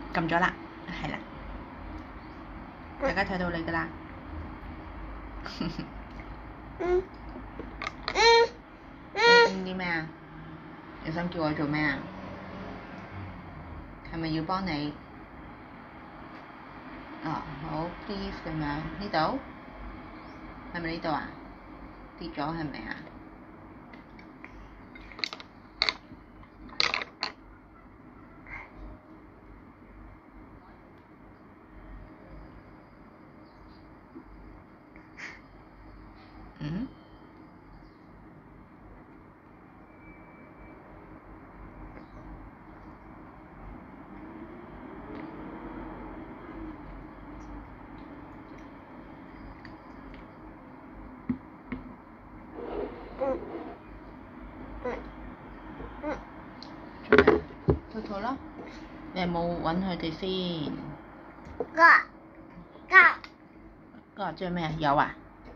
撳咗啦，係啦，大家睇到你㗎啦。你啲咩啊？你想叫我做咩啊？係咪要幫你？哦，好 please 咁樣，呢度係咪呢度啊？跌咗係咪啊？嗯？做咩？吐咯。你有冇揾佢哋先？個即係咩啊？有啊？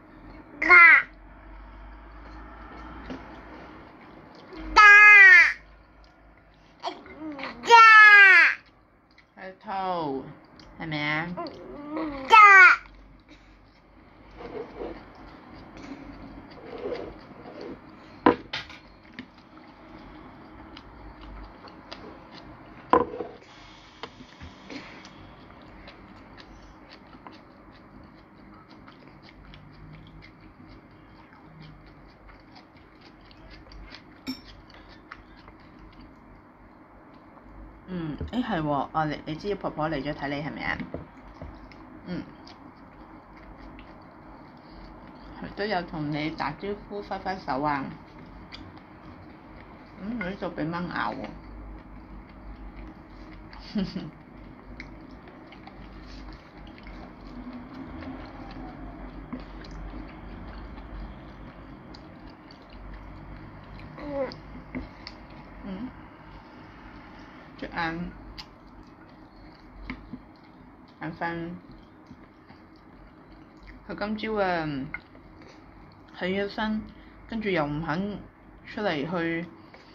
係吐，係咪啊？係喎，哦你知婆婆嚟咗睇你係咪啊？佢都有同你打招呼揮揮手啊。我呢度俾蚊咬喎。隻眼瞓，佢今朝起咗身，跟住又唔肯出嚟去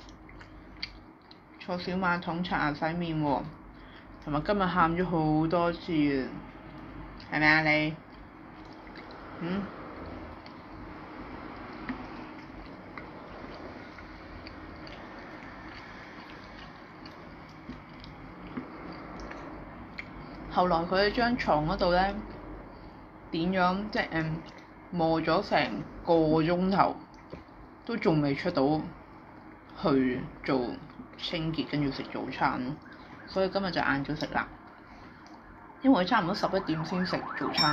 坐小馬桶刷牙洗面喎，同埋今日喊咗好多次啊，係咪啊你？後來佢喺張床嗰度咧，點咗即係磨咗成個鐘頭，都仲未出到去做清潔，跟住食早餐，所以今日就晏咗食啦。因為差唔多11點先食早餐。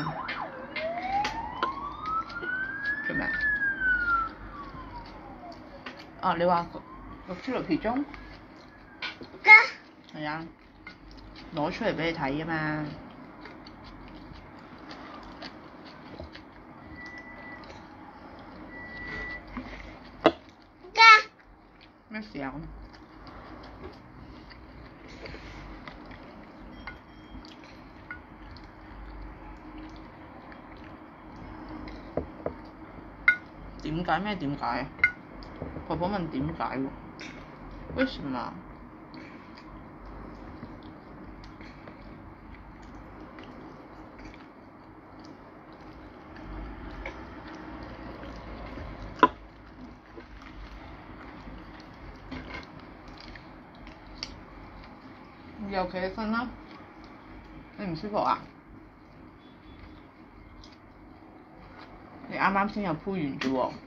做咩？你話個豬肉皮盅？係啊。攞出嚟俾你睇啊嘛！咩事啊？點解咩點解？婆婆問點解喎？為什麼？又企起身啦！你唔舒服啊？你啱啱先又鋪完啫喎。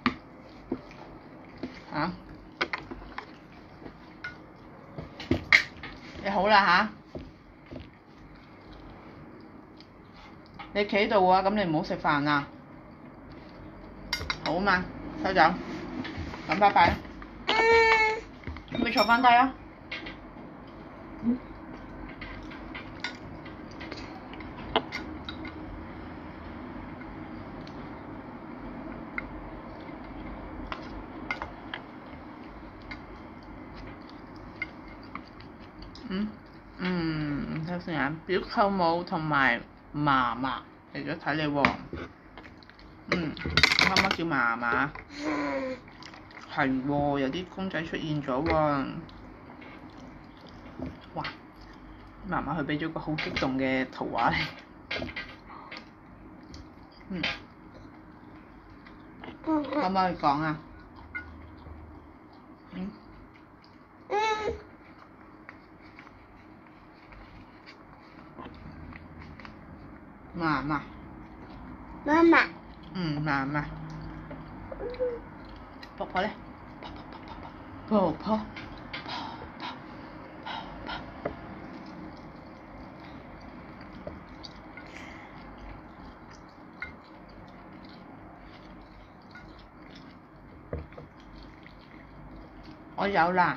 你好啦嚇！你企喺度啊，咁你唔好食飯啊！好嘛，收走。咁拜拜。咪坐翻低啊！睇先啊，表舅母同埋嫲嫲嚟咗睇你喎。媽媽叫嫲嫲。係喎，有啲公仔出現咗喎。哇！ 媽媽佢俾咗個好激動嘅圖畫嚟。可唔可以講啊？媽媽。 媽媽。 媽媽。婆婆咧？婆婆。我有啦，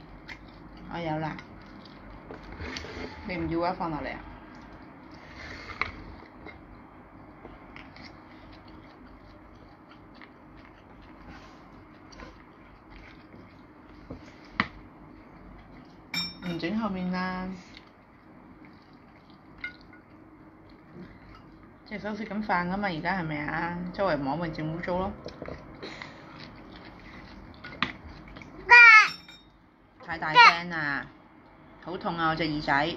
你唔要啊？放落嚟啊！唔整後面啦，隻手食緊飯㗎嘛，而家係咪啊？周圍摸咪整污糟咯。太大聲啦，好痛啊！我隻耳仔。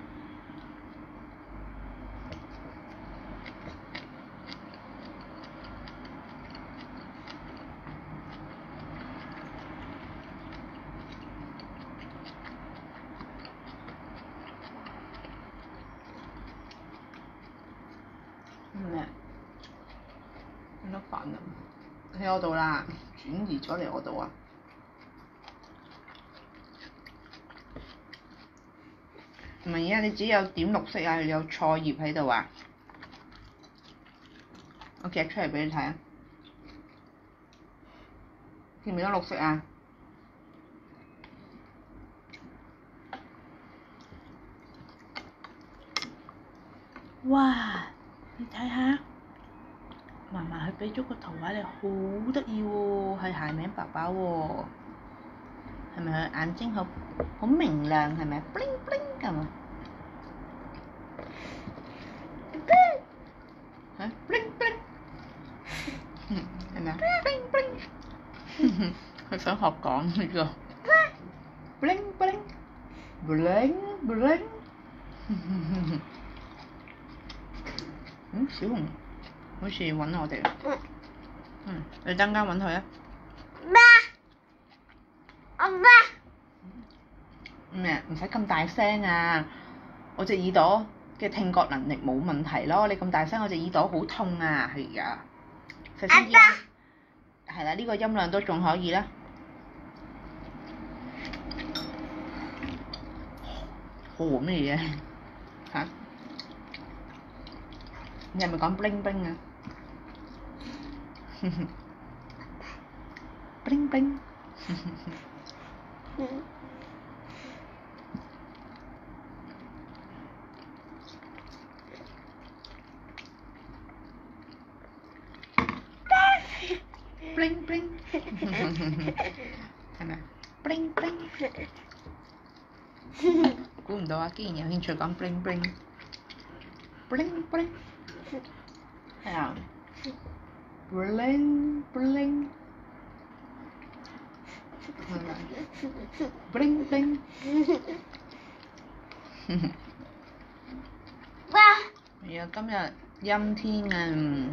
咩？有得煩啊！喺我度啦，轉移咗嚟我度啊！唔係啊！你只有點綠色啊，有菜葉喺度啊！我夾出嚟俾你睇啊！見唔見到綠色啊？哇！你睇下，嫲嫲佢俾咗個圖畫你，好得意喎，係鞋名爸爸喎，係咪佢眼睛好明亮係咪？bling bling 咁啊！嚇 bling bling， 係咪啊 ？bling bling， 佢想學講呢個 bling bling bling bling。小紅好似揾我哋。你陣間揾佢啊。咩？唔使咁大聲啊！我隻耳朵嘅聽覺能力冇問題咯，你咁大聲我隻耳朵好痛啊，係啊。細聲啲啊！係啦，呢個音量都仲可以啦。何咩嘢？嚇？你係咪講 bling bling 啊？bling bling。bling bling。係咪啊 ？bling bling。估唔到啊！竟然有興趣講 bling bling。bling bling。係啊。bling bling。係咪 ？bling bling。係啊，今日陰天啊，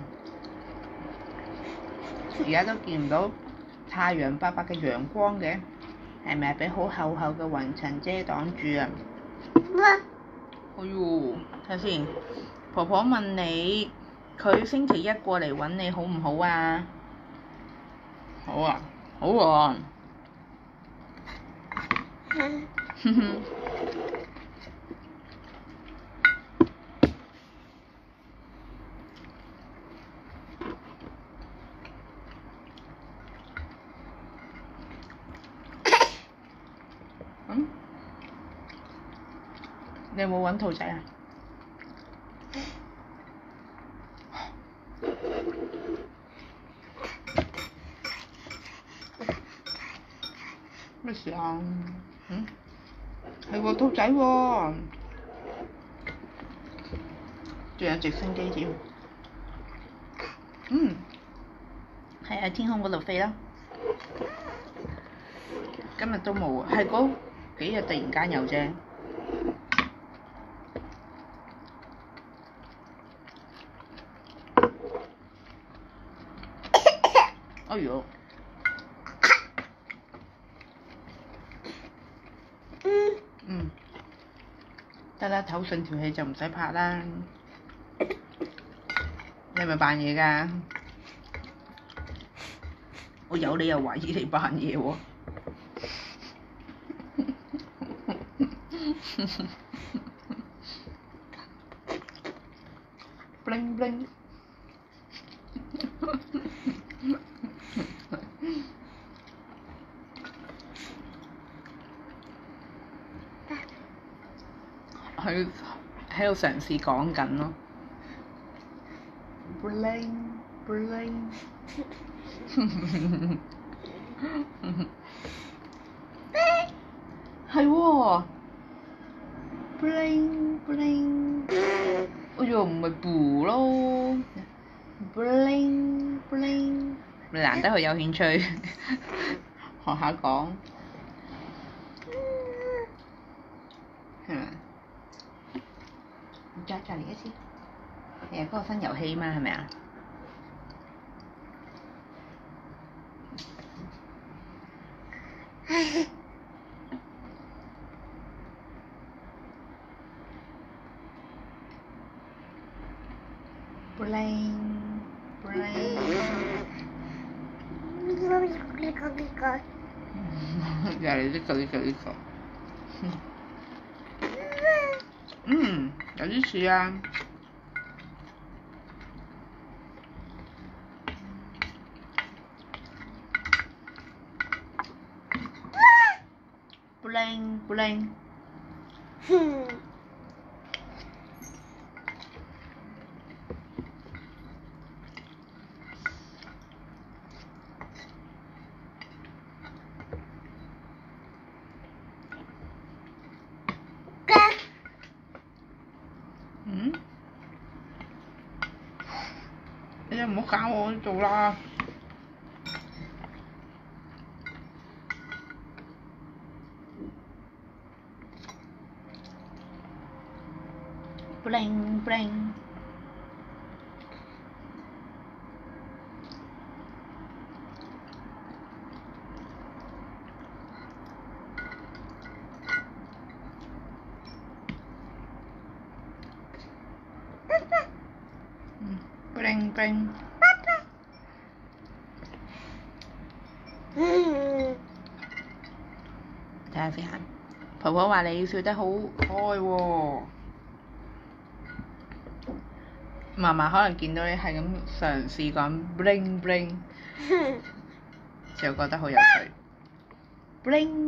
而家都見唔到太陽伯伯嘅陽光嘅，係咪俾好厚厚嘅雲層遮擋住啊？哎呦，睇下先，婆婆問你，佢星期一過嚟揾你好唔好啊？好啊，好喎。你有冇揾兔仔啊？咩事啊？係喎，兔仔喎，仲有直升機添。喺天空嗰度飛啦。今日都冇，係嗰幾日突然間有啫。 哎呦！嗯。得啦，唞順條氣就唔使拍啦。你係咪扮嘢㗎？我有你又懷疑你扮嘢喎。bling bling。佢喺度嘗試講緊咯。bling bling。係喎。bling bling。哎呦，唔係bù咯。bling bling。你難得佢有興趣學下講。係咪？再嚟一次。嗰個新遊戲嘛，係咪啊？bling bling。又嚟呢個。有啲似啊。bling bling。你唔好搞我做啦。bling bling。bling bling。睇下先嚇，婆婆話你笑得好可愛喎。嫲嫲可能見到你係咁嘗試講 bling bling， 就覺得好有趣。bling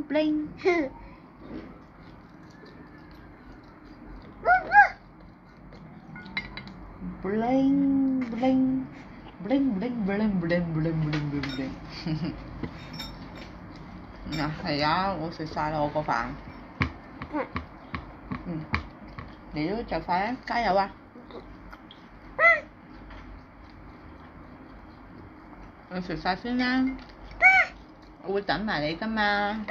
bling。bling bling bling bling bling bling bling bling bling。嗱，係啊，我食晒啦，我個飯。你都就快啊，加油啊！我食晒先啦，我會等埋你㗎嘛。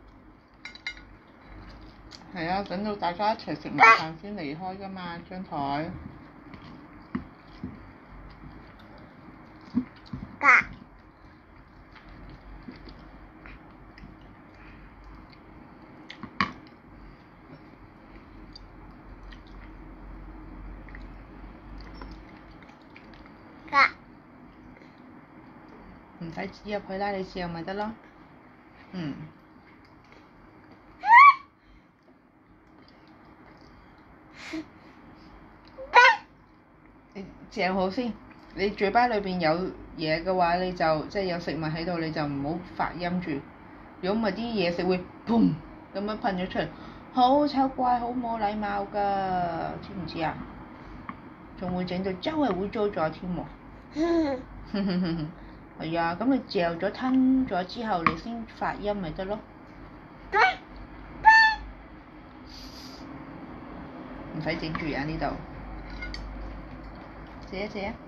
係啊，等到大家一齊食埋飯先離開㗎嘛，張台。唔使指入去啦，你試下咪得咯。你嚼好先，你嘴巴裏邊有嘢嘅話，你就即係有食物喺度，你就唔好發音住。如果唔係啲嘢食會砰咁樣噴咗出嚟，好醜怪，好冇禮貌㗎，知唔知啊？仲會整到周圍會糟咗添喎。係啊，咁你嚼咗吞咗之後，你先發音咪得咯。唔使整住啊呢度。試一試啊！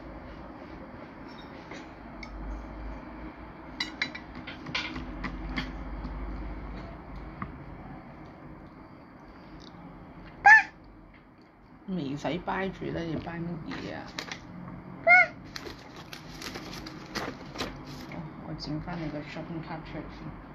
未使掰住啦，你掰乜嘢啊？ 整翻你個 shopping cart 出嚟先。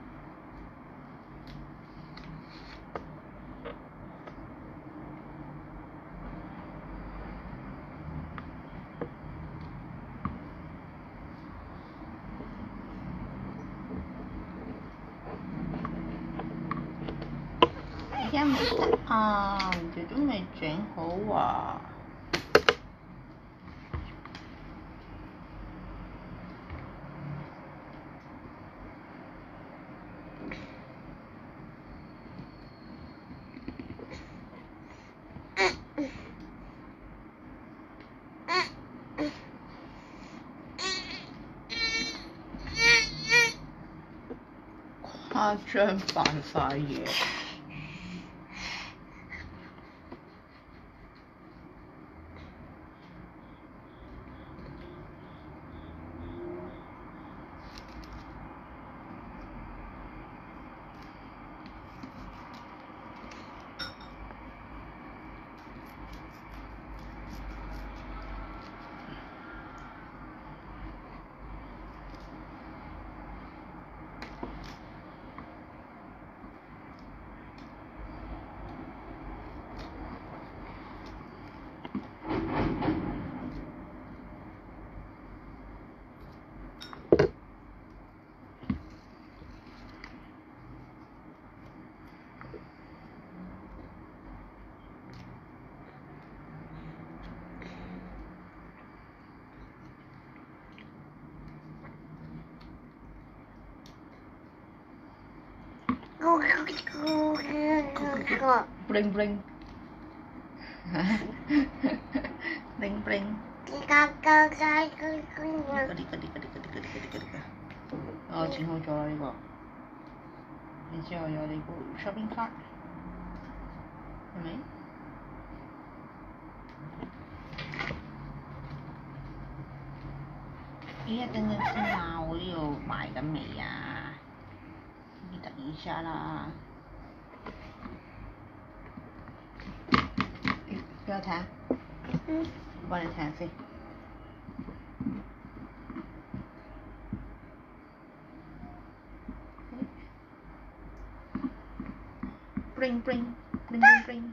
而家唔得啊，人哋都未整好啊！誇張扮晒嘢。bling bling bling bling 我整好咗啦呢個，然之後有你個 shopping cart， 係咪？咦，等陣先啊！我呢度埋緊未啊？你等一下啦。俾我睇下。我幫你睇下先。bling bling bling bling bling。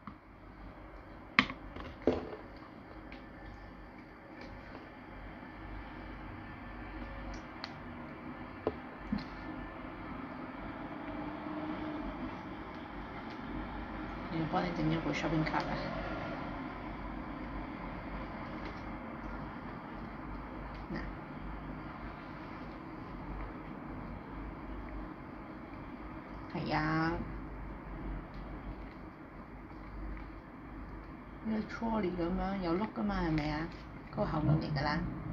我幫你整咗部 shopping cart 啊！係啊，呢個 trolley 咁樣有碌㗎嘛，係咪啊？嗰個後面嚟㗎啦。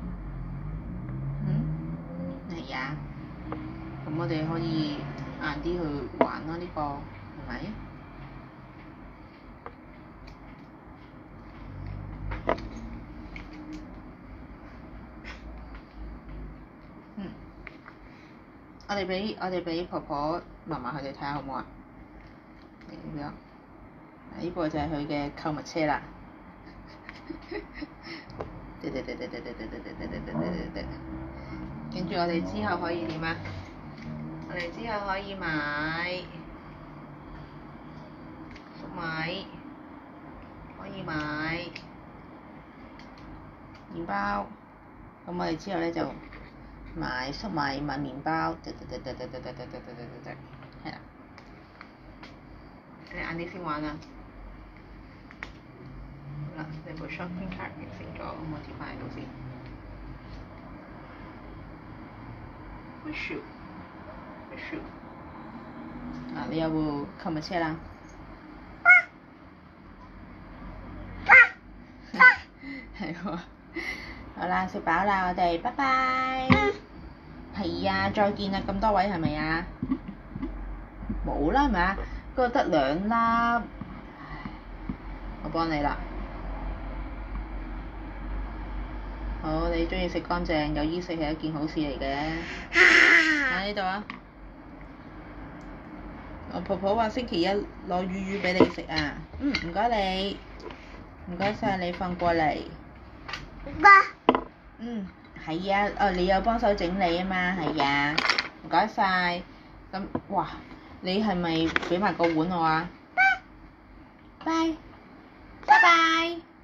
係啊。咁我哋可以晏啲去玩啦，呢個係咪？我哋俾婆婆嫲嫲佢哋睇下好唔好啊？咁樣，呢部就係佢嘅購物車啦。跟住我哋之後可以點啊？我哋之後可以買粟米，可以買麵包。咁我哋之後咧就買粟米，買麵包，係啦。你晏啲先玩啊！好啦，你部 shopping cart 完成咗，咁我貼翻喺度先。你有部購物車啦。係喎。好啦，食飽啦，我哋，拜拜。係啊，再見啦，咁多位係咪啊？冇啦，係咪啊？嗰個得2粒，我幫你啦。好，你鍾意食乾淨，有衣食係一件好事嚟嘅。喺呢度啊！我婆婆話星期一攞魚俾你食啊。唔該你，唔該晒你放過嚟。 係啊，你有幫手整理啊嘛，係啊，唔該晒。咁哇，你係咪俾埋個碗我啊？拜拜拜。